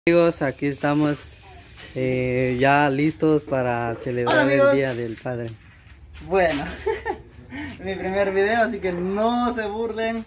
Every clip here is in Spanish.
Amigos, aquí estamos ya listos para celebrar el Día del Padre. Bueno, mi primer video, así que no se burlen.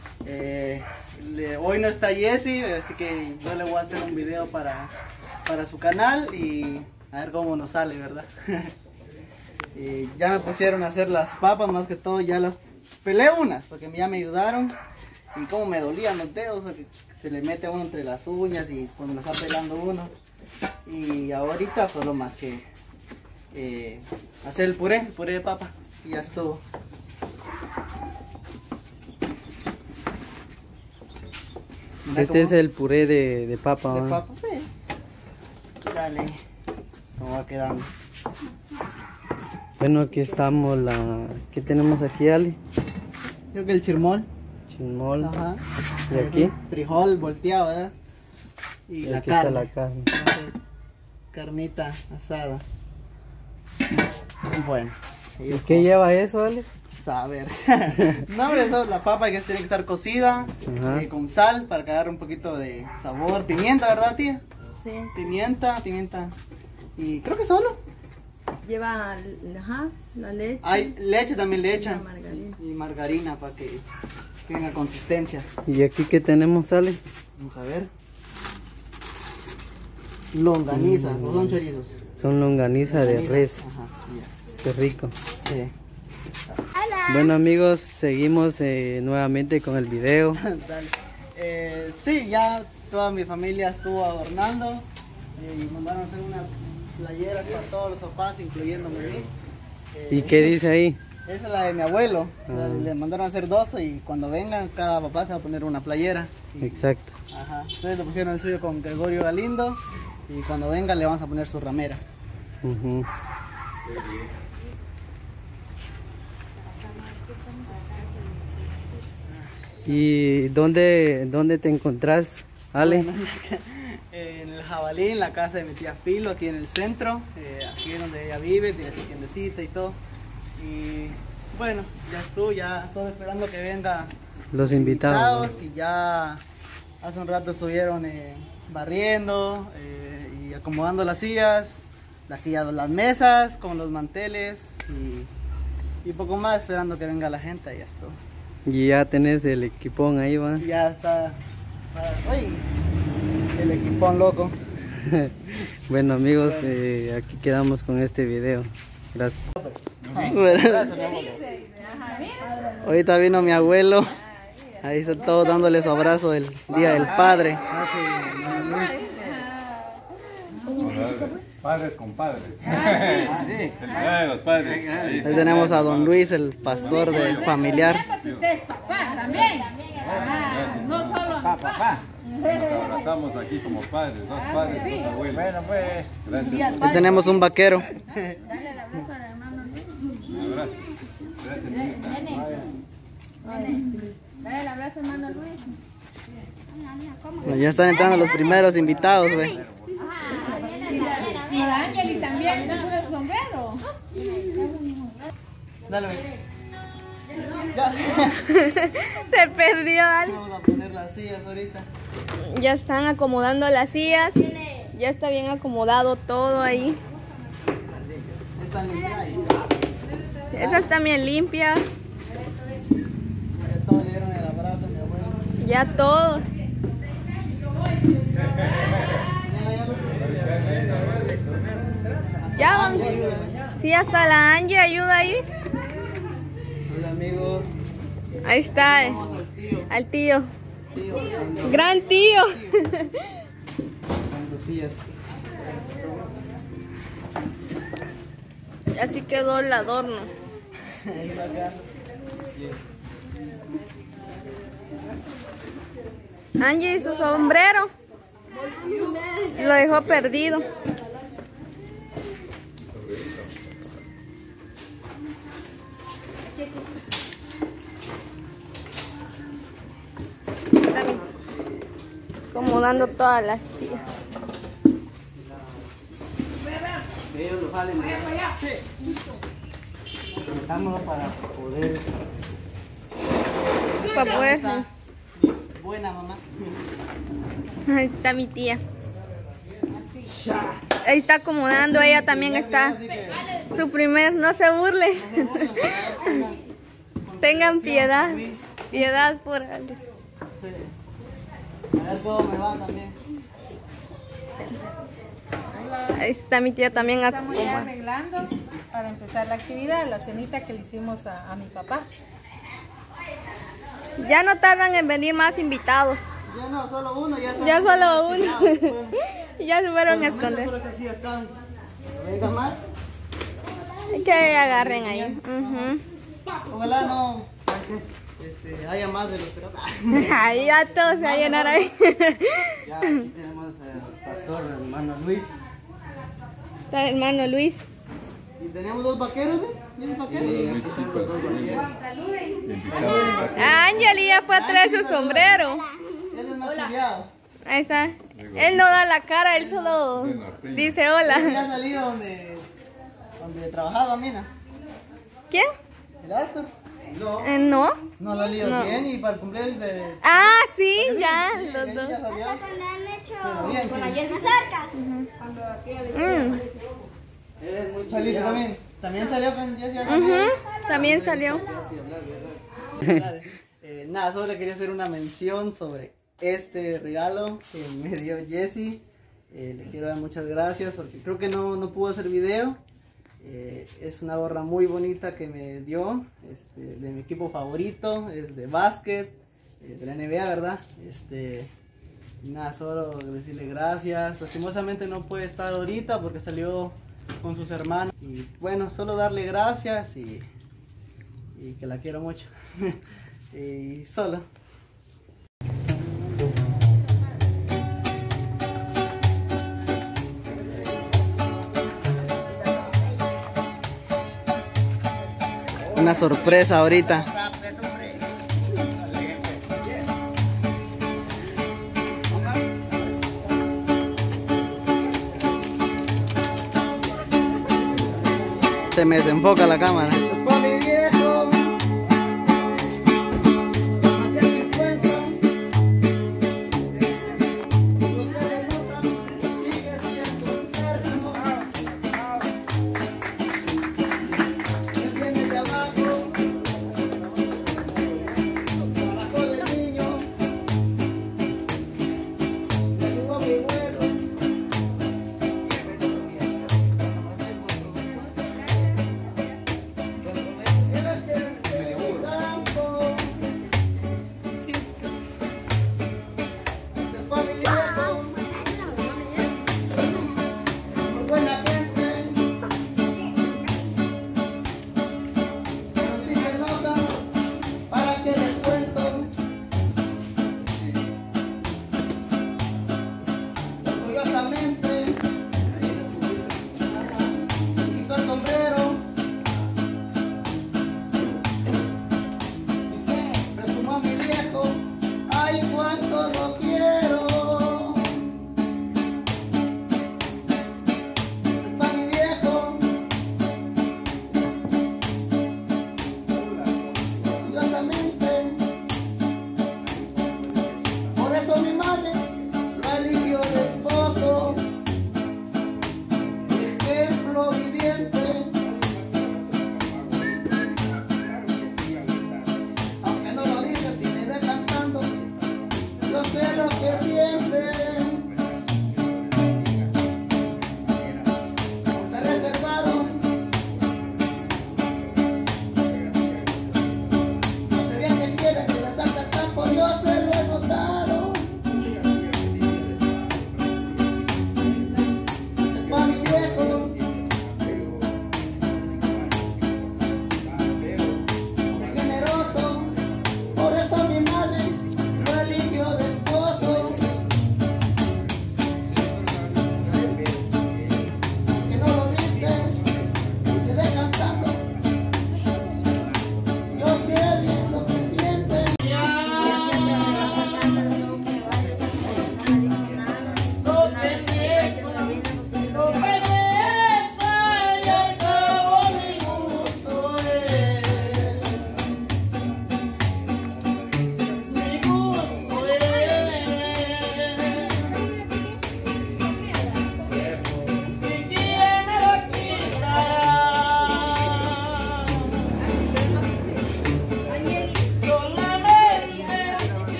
Hoy no está Jessy, así que yo le voy a hacer un video para su canal y a ver cómo nos sale, ¿verdad? Ya me pusieron a hacer las papas, más que todo ya las pelé unas, porque ya me ayudaron. Y como me dolían los dedos, se le mete uno entre las uñas y cuando me está pelando uno. Y ahorita solo más que hacer el puré de papa y ya estuvo. Este es el puré de papa. De papa, sí. Dale, cómo va quedando. Bueno, aquí estamos. ¿Qué tenemos aquí, Ali? Creo que el chirmol. Chirmol. Ajá. Y aquí frijol volteado, ¿verdad? Y la aquí carne. está la carne. Carnita asada. Bueno. ¿Y qué lleva eso, Ali? A ver. No, hombre, eso, la papa que tiene que estar cocida con sal para que agarre un poquito de sabor. Pimienta, ¿verdad, tía? Sí. Pimienta. Y creo que solo. Lleva, la leche. Hay leche también le echan. Y margarina. Y margarina para que tenga consistencia. ¿Y aquí qué tenemos, Ali? Vamos a ver. Longaniza, o son chorizos. Son longaniza de res. Ajá, Qué rico. sí. Bueno, amigos, seguimos nuevamente con el video. Dale. Sí, ya toda mi familia estuvo adornando y mandaron a hacer unas playeras para todos los papás, incluyéndome a mí. ¿Y qué dice ahí? Esa es la de mi abuelo. Le mandaron a hacer 12 y cuando vengan cada papá se va a poner una playera. Exacto. Ajá. Entonces le pusieron el suyo con Gregorio Galindo y cuando vengan le vamos a poner su ramera. Ujú. ¿Y dónde te encontrás, Ale? Bueno, en el Jabalí, en la casa de mi tía Filo, aquí en el centro, aquí es donde ella vive, tiene su tiendecita y todo. Y bueno, ya estuvo, ya solo esperando que vengan Los invitados. y ya hace un rato estuvieron barriendo y acomodando las sillas, las mesas con los manteles y poco más, esperando que venga la gente y ya estuvo. Y ya tenés el equipón ahí, va. Ya está, uy, el equipón loco. Bueno, amigos, aquí quedamos con este video. Gracias. Ahorita vino mi abuelo, ahí está todo dándole su abrazo el Día del Padre. Padres con padres. Los padres. Ahí tenemos a don Luis, el pastor del familiar. Usted es papá también. No solo papá. Nos abrazamos aquí como padres, dos padres, dos abuelos. Bueno, pues. Gracias. Ahí tenemos un vaquero. Dale el abrazo al hermano Luis. Un abrazo. Gracias. Nene. Dale el abrazo al hermano Luis. Bueno, ya están entrando los primeros invitados, güey. Y la Ángeli también puso el sombrero. Dale, güey. Ya. Se perdió algo. Vamos a poner las sillas ahorita. Ya están acomodando las sillas. Ya está bien acomodado todo ahí. Están limpias ahí. Esas también limpias. Ya todos le dieron el abrazo a mi abuelo. Ya todo. Ya vamos. Sí, hasta la Angie ayuda ahí. Hola, amigos. Ahí está. Vamos al tío. Al tío. Tío. Gran tío. Con sillas. Así quedó el adorno. Ahí está acá. Angie, su sombrero. Lo dejó perdido. Están acomodando todas las sillas. Ellos lo jalen. Sí. Metámoslo para poder. Para poder. Buena mamá. Ahí está mi tía. Ahí está acomodando, ella también está. Su primer, no se burle. Tengan piedad. Piedad por él. A ver cómo me va también. Ahí está mi tía también Estamos ya acomodando. arreglando para empezar la actividad, la cenita que le hicimos a mi papá. Ya no tardan en venir más invitados. Ya no, solo uno, ya está. Ya solo uno. Bueno, Ya se fueron a por el momento esconder. solo que sí están. Venga más. Que agarren ahí. Ujú. Ojalá no haya más de los que Ahí ya todo se va a llenar ahí. Ya aquí tenemos al pastor, hermano Luis. Está el hermano Luis. Y teníamos dos vaqueros, ¿ves? ¿Tienes vaqueros? Angeli ya fue a traer su sombrero. Él es más chiviado. Ahí está. Él no da la cara, él solo dice Él hola. ya ha salido donde trabajaba, Mina. ¿Quién? El Arthur. No. No lo ha salido No. bien y para cumplir el de... Ah, sí, ya, Sí, los él dos. ya salió. Pero bien, Mm, Saliste también. También salió con Jessie. ujú, también salió. Nada, solo le quería hacer una mención sobre este regalo que me dio Jessie. Le quiero dar muchas gracias porque creo que no pudo hacer video. Es una gorra muy bonita que me dio, de mi equipo favorito, es de básquet, de la NBA, ¿verdad? Nada, solo decirle gracias. Lastimosamente no puede estar ahorita porque salió con sus hermanos. Y bueno, solo darle gracias y que la quiero mucho. Y solo. Una sorpresa ahorita. Se me desenfoca la cámara.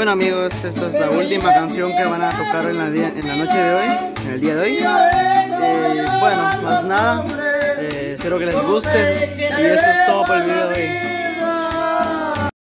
Bueno amigos, esta es la última canción que van a tocar en la noche de hoy, en el día de hoy. Bueno, más nada, espero que les guste y esto es todo por el video de hoy.